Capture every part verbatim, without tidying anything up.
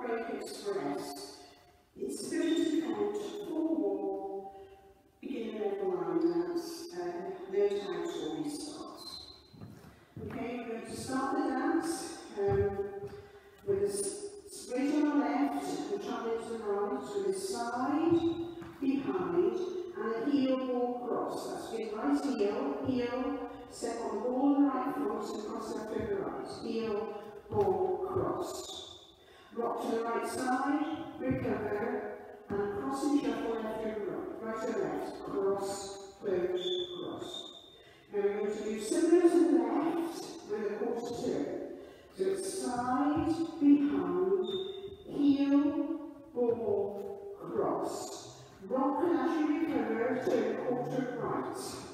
break express. It's sufficient to count four more, beginning of the line dance, uh, no tags or restarts. Okay, we're going to start the dance um, with a straight on the left, and travel to the right, with a side, behind, and a heel ball cross. That's with right heel, heel, step on the ball on the right foot, and cross left over right. Heel, ball, cross. Rock to the right side, recover, and cross and shuffle left over right. Right or left, cross, close, cross. Now we're going to do similar to the left with a quarter turn. So it's side, behind, heel, ball, cross. Rock and as you recover, turn quarter right.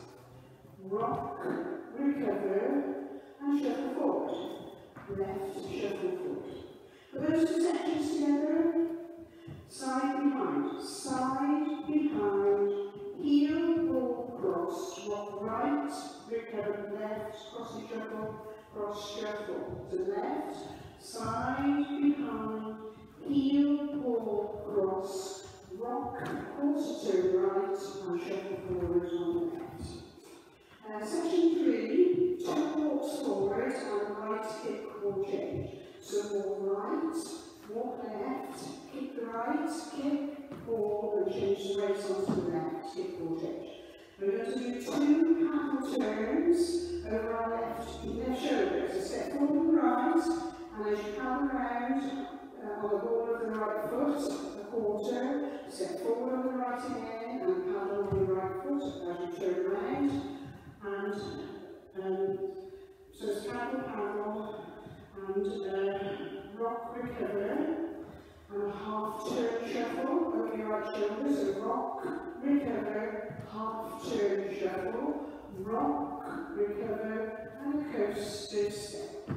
Rock, recover, and shuffle forward. Left, shuffle forward. Put those two sections together. Side, behind, side, behind, heel, ball, cross. Rock right, recover, left, cross and shuffle, cross, shuffle. To left, side, behind, heel, ball, cross. Rock, quarter to right, and shuffle forward on the left. Uh, section three, two walks forward and right kick or change. So walk right, walk left, kick the right, kick, ball, and change the race onto the left, kick or change. We're going to do two paddle turns over our left, left shoulder. So step forward and right, and as you paddle around uh, on the ball of the right foot, a quarter, step forward on the right again, and paddle on the right foot as you turn around. And um, so it's paddle, paddle, and uh, rock, recover, and a half turn shuffle over your right shoulder. So rock, recover, half turn shuffle, rock, recover, and a coaster step.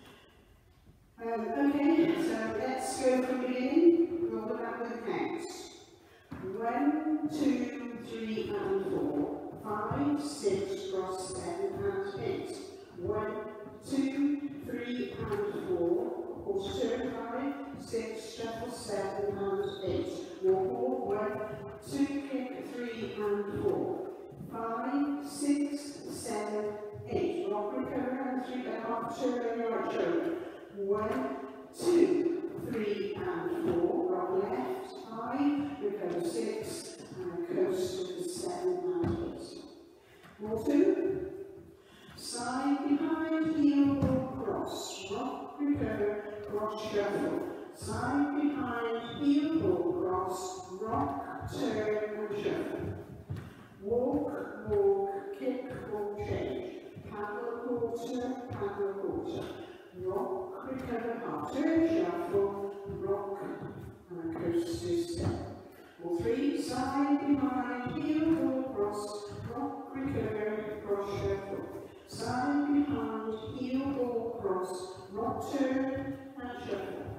Um, okay, so let's go from the beginning. We'll go back with the counts. One, two, three, and four. Five, six, cross, seven, and eight. One, two, three, and four. Quarter turn, five, six, shuffle, seven, and eight. Walk, walk, one, two, kick, three, and four. Five, six, seven, eight. Rock, recover, and three, and half turn on your right shoulder. One, two, three, and four. Rock left, five, recover, six, and coast to the seven, and eight. More two. Side, behind, heel, ball, cross. Rock, recover, cross, shuffle. Side, behind, heel, ball, cross. Rock, turn, and shuffle. Walk, walk, kick, or change. Paddle, quarter, paddle, quarter. Rock, recover, half turn, shuffle. Rock, and a coaster step. All three. Side, behind, heel, ball, cross. Rock, recover, cross, shuffle. Side, behind, heel, ball, cross. Rock, turn, and shuffle.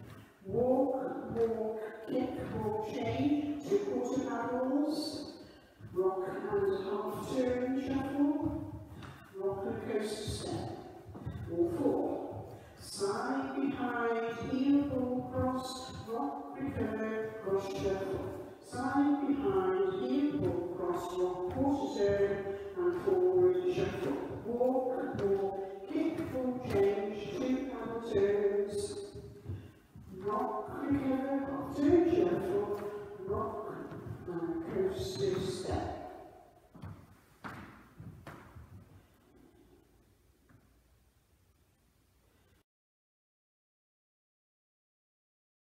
Walk, walk, kick, or change. Two quarter paddles. Rock and half turn, shuffle. Rock and coaster step. All four. Side, behind, heel, ball, cross. Rock, recover, cross, shuffle. Side, behind, heel, ball, cross. Rock, quarter turn, and forward, shuffle. Walk, walk, kick, ball, change. Two paddle turns. Rock, recover, half turn, shuffle. Rock, and coaster step.